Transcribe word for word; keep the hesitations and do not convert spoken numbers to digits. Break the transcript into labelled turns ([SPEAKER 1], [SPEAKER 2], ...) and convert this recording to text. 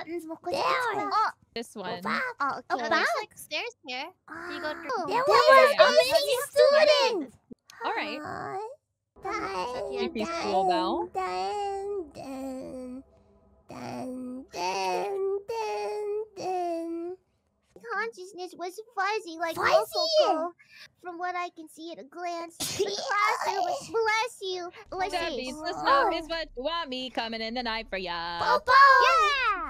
[SPEAKER 1] buttons. Mococo.
[SPEAKER 2] There.
[SPEAKER 1] Oh,
[SPEAKER 3] This one.
[SPEAKER 2] Back.
[SPEAKER 1] oh,
[SPEAKER 2] Oh,
[SPEAKER 1] okay.
[SPEAKER 2] back.
[SPEAKER 4] There's like stairs here. Do you go through?
[SPEAKER 2] There
[SPEAKER 3] Yeah,
[SPEAKER 2] was
[SPEAKER 3] yeah,
[SPEAKER 2] only students.
[SPEAKER 3] All right.
[SPEAKER 2] Dun,
[SPEAKER 3] Creepy school bell.
[SPEAKER 2] Dun, dun, dun, dun, dun, dun.
[SPEAKER 4] Consciousness was fuzzy, like
[SPEAKER 2] Fuzzy?
[SPEAKER 4] Mococo. From what I can see at a glance, the classroom was bless you. Let's
[SPEAKER 3] That
[SPEAKER 4] see.
[SPEAKER 3] beats the stop is what you want me coming in the night for ya.
[SPEAKER 2] Bobo.
[SPEAKER 4] Yeah.